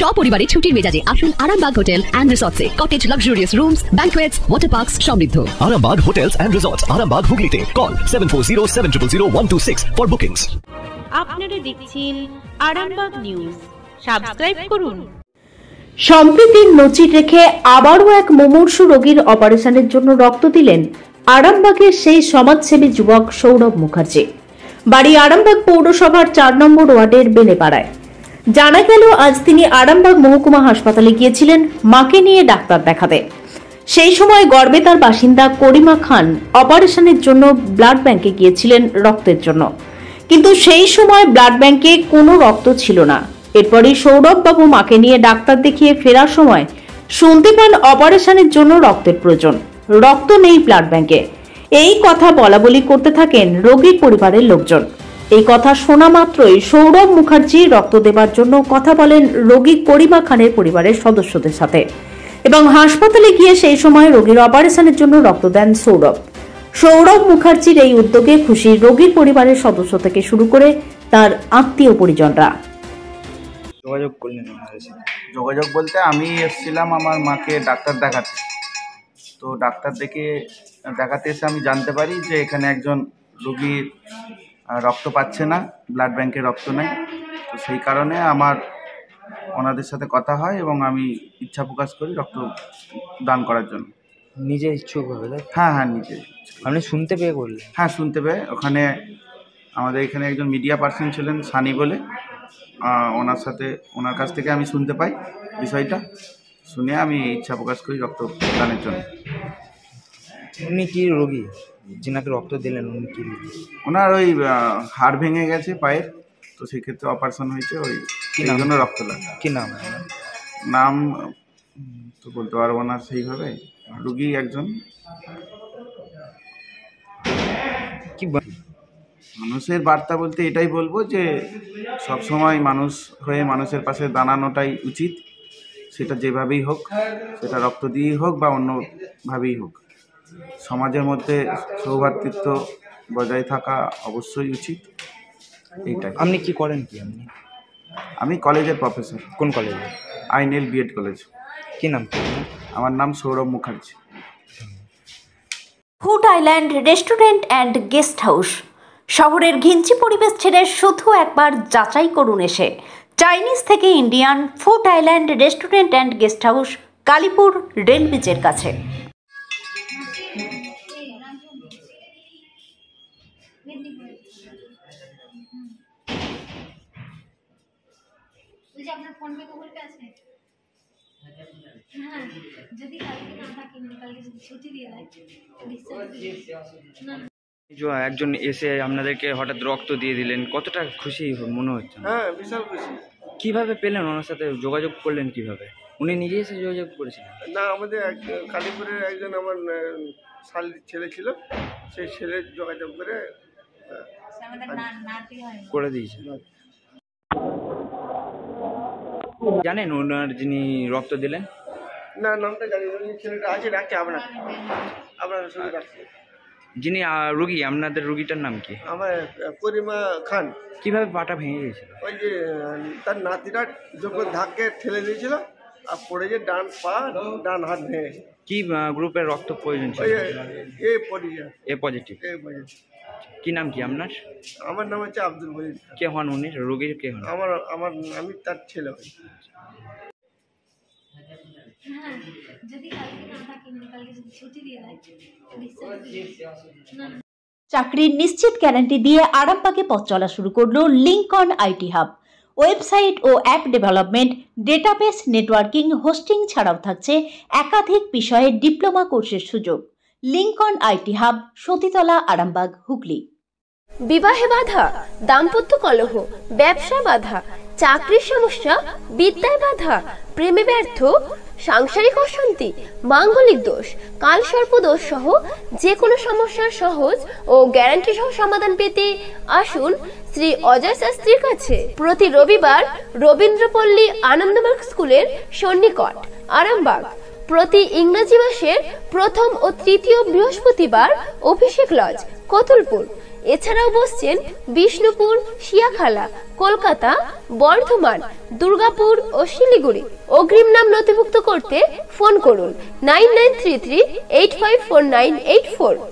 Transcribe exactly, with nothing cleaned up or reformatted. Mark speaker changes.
Speaker 1: সপরিবারে ছুটির মেজাজে আসুন আরামবাগ হোটেল এন্ড রিসর্টসে। Cottage luxurious rooms, banquets, water parks সমৃদ্ধ।
Speaker 2: Arambag Hotels and Resorts, Arambag Hooghly. Call seven four zero seven zero zero one two six for bookings.
Speaker 3: আপনারা দেখছেন Arambagh news, subscribe করুন।
Speaker 4: সম্প্রীতির নজির রেখে আবারও এক মুমূর্ষু রোগীর অপারেশনের জন্য রক্ত দিলেন আরামবাগের সেই সমাজসেবী যুবক সৌরভ মুখার্জি। বাড়ি আরামবাগ পৌরসভার চার নম্বর ওয়ার্ডের বেলেপাড়ায়। জানা গেল আজ তিনি আরামবাগ মহকুমা হাসপাতালে গিয়েছিলেন মাকে নিয়ে ডাক্তার দেখাতে। সেই সময় গড়বেতার বাসিন্দা করিমা খান অপারেশনের জন্য ব্লাড ব্যাংকে গিয়েছিলেন রক্তের জন্য, কিন্তু সেই সময় ব্লাড ব্যাংকে কোনো রক্ত ছিল না। এরপরই সৌরভ বাবু মাকে নিয়ে ডাক্তার দেখিয়ে ফেরার সময় শুনতে পান অপারেশনের জন্য রক্তের প্রয়োজন, রক্ত নেই ব্লাড ব্যাংকে। এই কথা বলা বলি করতে থাকেন রোগীর পরিবারের লোকজন। এই কথা শোনা মাত্রই সৌরভ মুখার্জি রক্ত দেবার জন্য কথা বলেন রোগী করিমা খানের পরিবারের সদস্যদের সাথে এবং হাসপাতালে গিয়ে সেই সময় রোগীর অপারেশনের জন্য রক্ত দেন সৌরভ। সৌরভ মুখার্জির এই উদ্যোগে খুশি রোগীর পরিবারের সদস্য থেকে শুরু করে তার আত্মীয় পরিজনরা।
Speaker 5: যোগাযোগ করলেন যোগাযোগ বলতে আমি এসেছিলাম আমার মাকে ডাক্তার দেখাতে। তো ডাক্তার দেখে দেখাতে এসে আমি জানতে পারি যে এখানে একজন রোগীর রক্ত পাচ্ছে না, ব্লাড ব্যাংকে রক্ত নেই। তো সেই কারণে আমার ওনাদের সাথে কথা হয় এবং আমি ইচ্ছা প্রকাশ করি রক্ত দান করার জন্য।
Speaker 6: নিজে ইচ্ছুক হবে?
Speaker 5: হ্যাঁ হ্যাঁ নিজে।
Speaker 6: আপনি শুনতে পেয়ে করলেন?
Speaker 5: হ্যাঁ শুনতে পেয়ে। ওখানে আমাদের এখানে একজন মিডিয়া পার্সন ছিলেন সানি বলে, ওনার সাথে ওনার কাছ থেকে আমি শুনতে পাই বিষয়টা। শুনে আমি ইচ্ছা প্রকাশ করি রক্ত দানের জন্য।
Speaker 6: উনি কি রোগী যিনাকে রক্ত দিলেন? উনি কি রোগী?
Speaker 5: ওনার ওই হাড় ভেঙে গেছে পায়ের, তো সেক্ষেত্রে অপারেশন হয়েছে, ওই এই জন্য রক্ত লাগে।
Speaker 6: কি নাম?
Speaker 5: নাম তো বলতে পারবো না সেইভাবে। রোগী একজন।
Speaker 6: কি
Speaker 5: মানুষের বার্তা বলতে এটাই বলবো যে সবসময় মানুষ হয়ে মানুষের পাশে দাঁড়ানোটাই উচিত, সেটা যেভাবেই হোক, সেটা রক্ত দিয়েই হোক বা অন্যভাবেই হোক। সমাজের মধ্যে সৌভ্রাতৃত্ব বজায় থাকা অবশ্যই উচিত। এইটাই।
Speaker 6: আপনি কি করেন? কি আপনি?
Speaker 5: আমি কলেজের প্রফেসর।
Speaker 6: কোন কলেজে?
Speaker 5: আইনেল বিএড কলেজ।
Speaker 6: কি নাম?
Speaker 5: আমার নাম Sourav Mukherjee.
Speaker 4: Food island restaurant and guest house. শহরের ঘিঞ্চি পরিবেশ ছেড়ে শুধু একবার যাচাই করুন এসে চাইনিজ থেকে Indian food island restaurant and guest house, Kalipur rail ব্রিজের কাছে।
Speaker 7: আপনার ফোন পে গুগল পে আছে? হ্যাঁ, যদি কালকে না থাকে, কালকে যদি ছুটি দিয়ে দেয়।
Speaker 6: একজন এসে আপনাদেরকে হঠাৎ রক্ত দিয়ে দিলেন, কতটা খুশি মনে হচ্ছে?
Speaker 8: হ্যাঁ, বিশাল খুশি।
Speaker 6: কিভাবে পেলেন? ওনার সাথে যোগাযোগ করলেন কিভাবে? উনি নিজে এসে যোগাযোগ করেছিলেন?
Speaker 8: না, আমাদের কালীপুরের একজন আমার শালীর ছেলে ছিল, সেই ছেলে যোগাযোগ করে
Speaker 6: করে দিয়েছে। জানেন ওনার যিনি রক্ত দিলেন?
Speaker 8: না, নামটা জানি না। ছেলেটা আছে, ডাকছে আপনার আপনার সঙ্গে ডাকছে।
Speaker 6: যিনি রোগী, আপনাদের রোগীটার নাম কি?
Speaker 8: আমার করিমা খান।
Speaker 6: কিভাবে পাটা ভেঙে গিয়েছিল?
Speaker 8: ওই যে তার নাতিরা যখন ধাক্কে ঠেলে দিয়েছিল আর পড়ে যে ডান পা ডান হাত ভেঙে।
Speaker 6: কি গ্রুপের রক্ত প্রয়োজন ছিল?
Speaker 8: A positive.
Speaker 6: A positive.
Speaker 8: A positive.
Speaker 6: কি নাম কি আপনার?
Speaker 8: আমার নাম হচ্ছে আব্দুল মজিদ।
Speaker 6: কে হন উনি? রোগীর কে হন?
Speaker 8: আমার আমার আমি তার ছেলে হই।
Speaker 7: হ্যাঁ, যদি কালকে না থাকে, কালকে যদি ছুটি দিয়ে দেয়।
Speaker 4: চাকরির নিশ্চিত গ্যারান্টি দিয়ে আরামবাগে পথ চলা শুরু করলো লিঙ্কন আইটি হাব। ওয়েবসাইট ও app development, database networking, hosting ছাড়াও থাকছে একাধিক বিষয়ে ডিপ্লোমা কোর্সের সুযোগ। Lincoln IT hub, Satitala, Arambagh, Hooghly.
Speaker 9: বিবাহে বাধা, দাম্পত্য কলহ, ব্যবসা বাধা, চাকরির সমস্যা, বিদ্যায় বাধা, প্রেমে ব্যর্থ, সাংসারিক অশান্তি, মাঙ্গলিক দোষ, কালসর্প দোষ সহ যে কোনো সমস্যার সহজ ও গ্যারান্টি সহ সমাধান পেতে আসুন শ্রী অজয় শাস্ত্রীর কাছে। প্রতি রবিবার রবীন্দ্রপল্লী আনন্দমার্গ স্কুলের সন্নিকট, আরামবাগ। প্রতি ইংরেজি মাসের প্রথম ও তৃতীয় বৃহস্পতিবার অভিষেক লজ, কতুলপুর। এছাড়াও বসছেন বিষ্ণুপুর, শিয়াখালা, কলকাতা, বর্ধমান, দুর্গাপুর ও শিলিগুড়ি। অগ্রিম নাম নথিভুক্ত করতে ফোন করুন nine nine three three eight five four nine eight four.